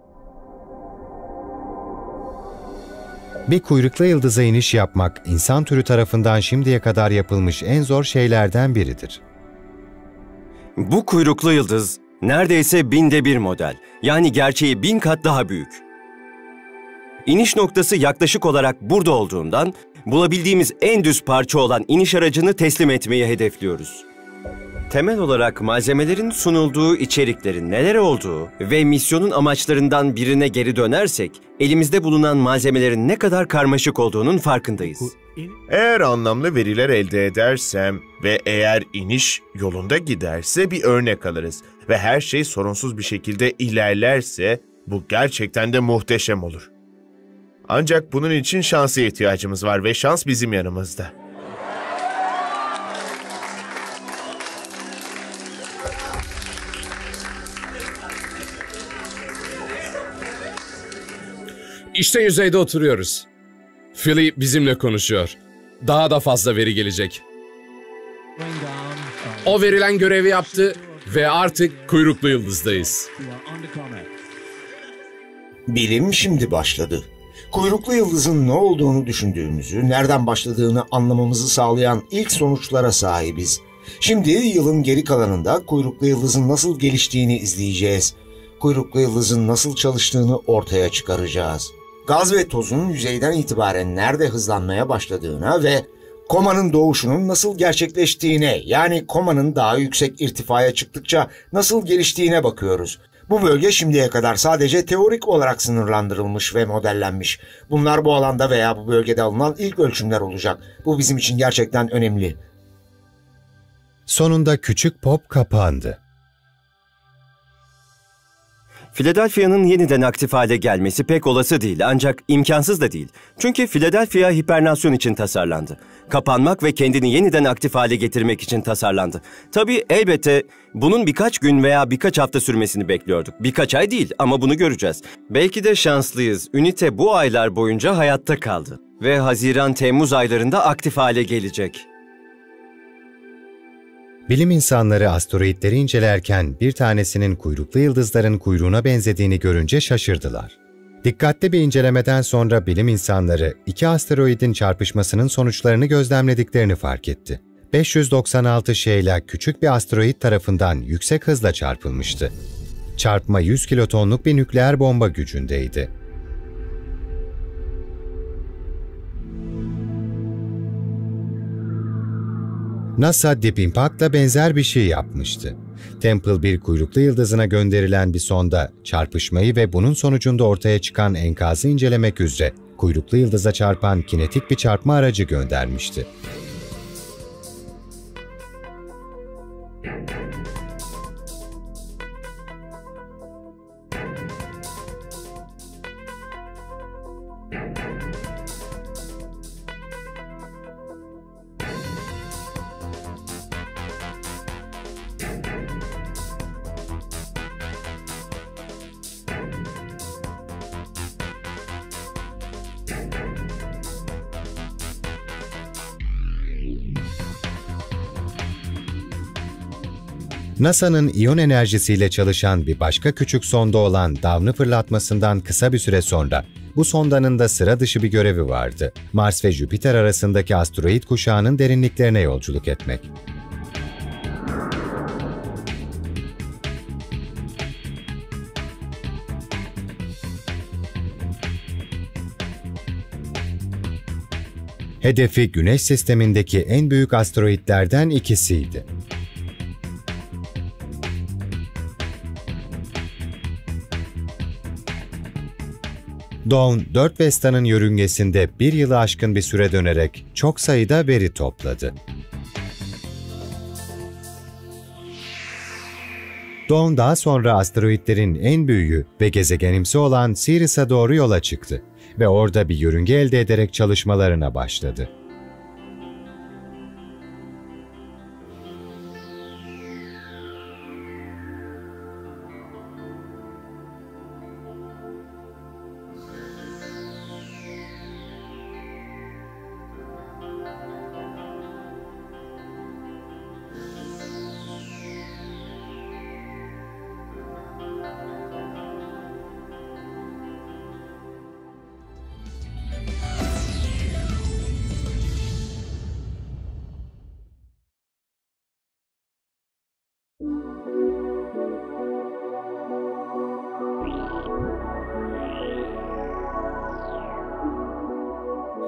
Bir kuyruklu yıldıza iniş yapmak, insan türü tarafından şimdiye kadar yapılmış en zor şeylerden biridir. Bu kuyruklu yıldız neredeyse 1000'de 1 model. Yani gerçeği 1000 kat daha büyük. İniş noktası yaklaşık olarak burada olduğundan bulabildiğimiz en düz parça olan iniş aracını teslim etmeyi hedefliyoruz. Temel olarak malzemelerin sunulduğu içeriklerin neler olduğu ve misyonun amaçlarından birine geri dönersek, elimizde bulunan malzemelerin ne kadar karmaşık olduğunun farkındayız. Eğer anlamlı veriler elde edersem ve eğer iniş yolunda giderse bir örnek alırız ve her şey sorunsuz bir şekilde ilerlerse bu gerçekten de muhteşem olur. Ancak bunun için şansa ihtiyacımız var ve şans bizim yanımızda. İşte yüzeyde oturuyoruz. Philly bizimle konuşuyor. Daha da fazla veri gelecek. O verilen görevi yaptı ve artık kuyruklu yıldızdayız. Bilim şimdi başladı. Kuyruklu yıldızın ne olduğunu düşündüğümüzü, nereden başladığını anlamamızı sağlayan ilk sonuçlara sahibiz. Şimdi yılın geri kalanında kuyruklu yıldızın nasıl geliştiğini izleyeceğiz. Kuyruklu yıldızın nasıl çalıştığını ortaya çıkaracağız. Gaz ve tozun yüzeyden itibaren nerede hızlanmaya başladığına ve komanın doğuşunun nasıl gerçekleştiğine, yani komanın daha yüksek irtifaya çıktıkça nasıl geliştiğine bakıyoruz. Bu bölge şimdiye kadar sadece teorik olarak sınırlandırılmış ve modellenmiş. Bunlar bu alanda veya bu bölgede alınan ilk ölçümler olacak. Bu bizim için gerçekten önemli. Sonunda küçük pop kapandı. Philadelphia'nın yeniden aktif hale gelmesi pek olası değil, ancak imkansız da değil. Çünkü Philadelphia hibernasyon için tasarlandı. Kapanmak ve kendini yeniden aktif hale getirmek için tasarlandı. Tabii elbette bunun birkaç gün veya birkaç hafta sürmesini bekliyorduk. Birkaç ay değil ama bunu göreceğiz. Belki de şanslıyız. Ünite bu aylar boyunca hayatta kaldı. Ve Haziran-Temmuz aylarında aktif hale gelecek. Bilim insanları asteroidleri incelerken bir tanesinin kuyruklu yıldızların kuyruğuna benzediğini görünce şaşırdılar. Dikkatli bir incelemeden sonra bilim insanları iki asteroidin çarpışmasının sonuçlarını gözlemlediklerini fark etti. 596 Sheila küçük bir asteroid tarafından yüksek hızla çarpılmıştı. Çarpma 100 kilotonluk bir nükleer bomba gücündeydi. NASA Deep Impact'la benzer bir şey yapmıştı. Temple bir kuyruklu yıldızına gönderilen bir sonda çarpışmayı ve bunun sonucunda ortaya çıkan enkazı incelemek üzere kuyruklu yıldıza çarpan kinetik bir çarpma aracı göndermişti. NASA'nın iyon enerjisiyle çalışan bir başka küçük sonda olan Dawn'ı fırlatmasından kısa bir süre sonra bu sondanın da sıra dışı bir görevi vardı. Mars ve Jüpiter arasındaki asteroid kuşağının derinliklerine yolculuk etmek. Hedefi Güneş sistemindeki en büyük asteroidlerden ikisiydi. Dawn, 4 Vesta'nın yörüngesinde bir yılı aşkın bir süre dönerek çok sayıda veri topladı. Dawn daha sonra asteroidlerin en büyüğü ve gezegenimsi olan Sirius'a doğru yola çıktı ve orada bir yörünge elde ederek çalışmalarına başladı.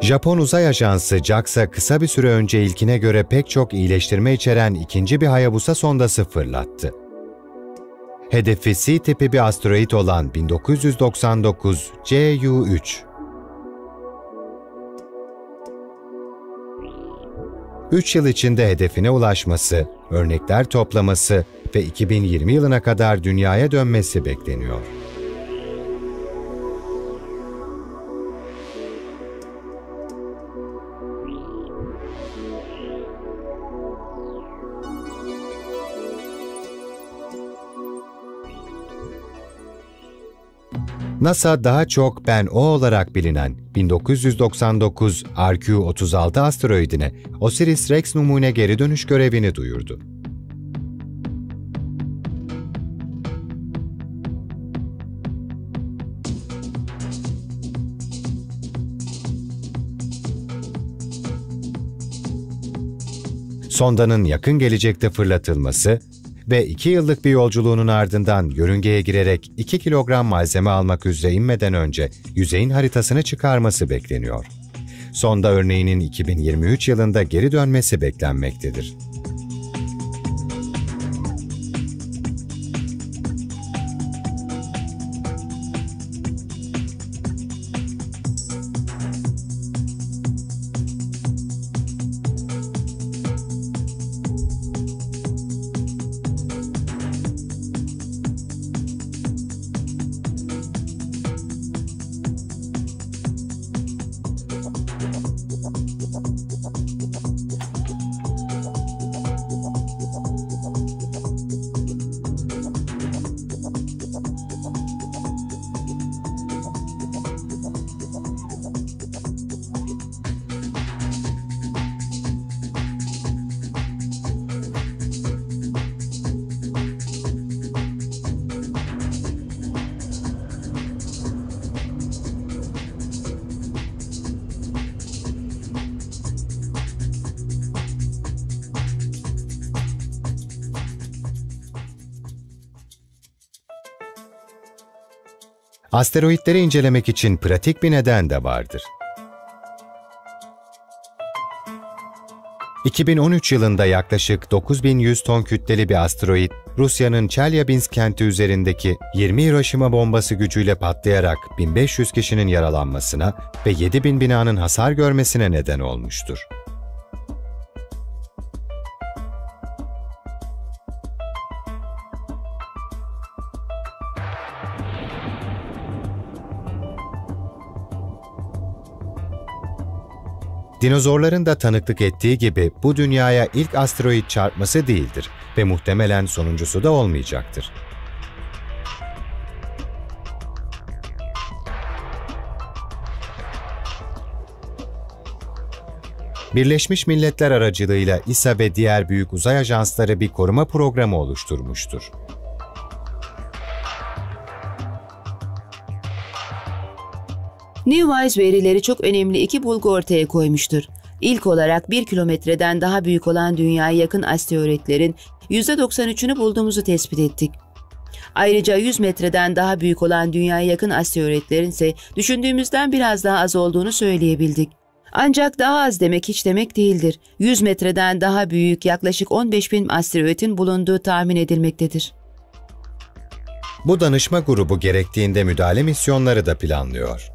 Japon uzay ajansı JAXA kısa bir süre önce ilkine göre pek çok iyileştirme içeren ikinci bir Hayabusa sondası fırlattı. Hedefi C tipi bir asteroid olan 1999 CU-3. Üç yıl içinde hedefine ulaşması, örnekler toplaması ve 2020 yılına kadar Dünya'ya dönmesi bekleniyor. NASA daha çok Ben-O olarak bilinen 1999 RQ-36 asteroidine OSIRIS-REx numune geri dönüş görevini duyurdu. Sondanın yakın gelecekte fırlatılması ve 2 yıllık bir yolculuğunun ardından yörüngeye girerek 2 kilogram malzeme almak üzere inmeden önce yüzeyin haritasını çıkarması bekleniyor. Sonda örneğinin 2023 yılında geri dönmesi beklenmektedir. Asteroidleri incelemek için pratik bir neden de vardır. 2013 yılında yaklaşık 9100 ton kütleli bir asteroid, Rusya'nın Çelyabinsk kenti üzerindeki 20 Hiroşima bombası gücüyle patlayarak 1500 kişinin yaralanmasına ve 7000 binanın hasar görmesine neden olmuştur. Dinozorların da tanıklık ettiği gibi bu dünyaya ilk asteroid çarpması değildir ve muhtemelen sonuncusu da olmayacaktır. Birleşmiş Milletler aracılığıyla ESA ve diğer büyük uzay ajansları bir koruma programı oluşturmuştur. NEWWISE verileri çok önemli iki bulgu ortaya koymuştur. İlk olarak 1 kilometreden daha büyük olan dünyaya yakın asteroidlerin %93'ünü bulduğumuzu tespit ettik. Ayrıca 100 metreden daha büyük olan dünyaya yakın asteroidlerin ise düşündüğümüzden biraz daha az olduğunu söyleyebildik. Ancak daha az demek hiç demek değildir. 100 metreden daha büyük yaklaşık 15.000 asteroidin bulunduğu tahmin edilmektedir. Bu danışma grubu gerektiğinde müdahale misyonları da planlıyor.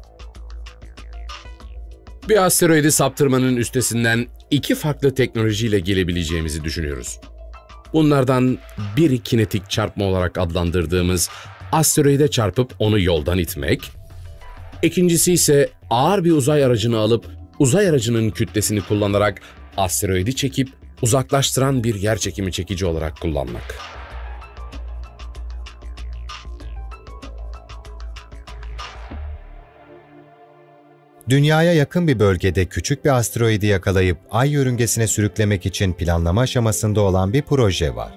Bir asteroidi saptırmanın üstesinden 2 farklı teknolojiyle gelebileceğimizi düşünüyoruz. Bunlardan biri kinetik çarpma olarak adlandırdığımız asteroide çarpıp onu yoldan itmek, ikincisi ise ağır bir uzay aracını alıp uzay aracının kütlesini kullanarak asteroidi çekip uzaklaştıran bir yerçekimi çekici olarak kullanmak. Dünyaya yakın bir bölgede küçük bir asteroidi yakalayıp Ay yörüngesine sürüklemek için planlama aşamasında olan bir proje var.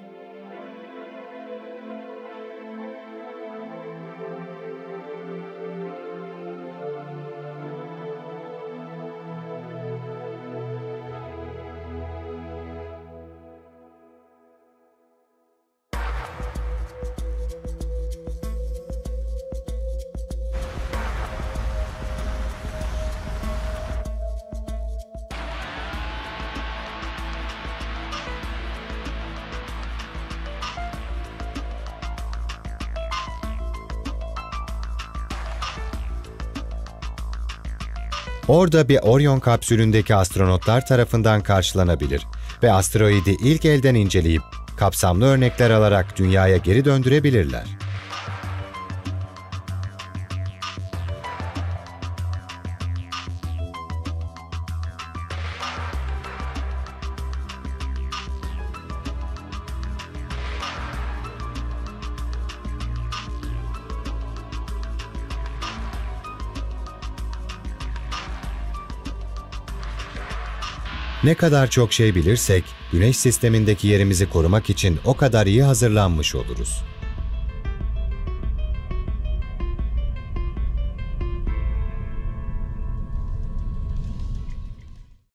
Orada bir Orion kapsülündeki astronotlar tarafından karşılanabilir ve asteroidi ilk elden inceleyip kapsamlı örnekler alarak Dünya'ya geri döndürebilirler. Ne kadar çok şey bilirsek, Güneş sistemindeki yerimizi korumak için o kadar iyi hazırlanmış oluruz.